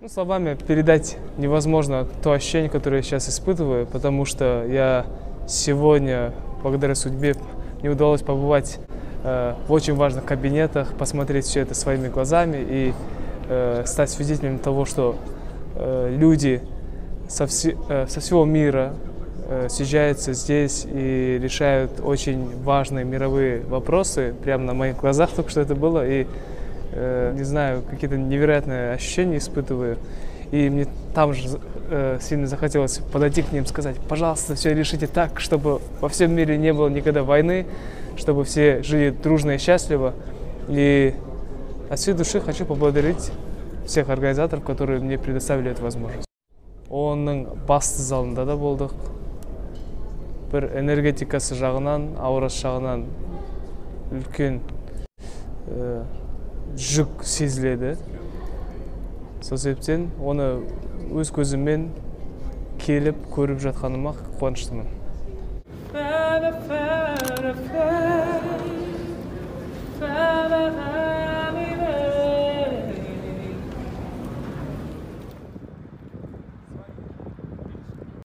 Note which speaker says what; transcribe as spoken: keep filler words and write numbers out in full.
Speaker 1: Ну, словами передать невозможно то ощущение, которое я сейчас испытываю, потому что я сегодня, благодаря судьбе, мне удалось побывать э, в очень важных кабинетах, посмотреть все это своими глазами и э, стать свидетелем того, что э, люди со, все, э, со всего мира э, съезжаются здесь и решают очень важные мировые вопросы. Прямо на моих глазах только что это было. И э, не знаю, какие-то невероятные ощущения испытываю. И мне там же э, сильно захотелось подойти к ним, сказать: пожалуйста, все решите так, чтобы во всем мире не было никогда войны, чтобы все жили дружно и счастливо. И от всей души хочу поблагодарить всех организаторов, которые мне предоставили эту возможность. Оның басты залында да болдық. Бір энергетикасы жағынан, аурасы жағынан үлкен э, жүк сезіледі. Сол себептен оны өз көзіммен келіп көріп жатқаныма қуаныштымын.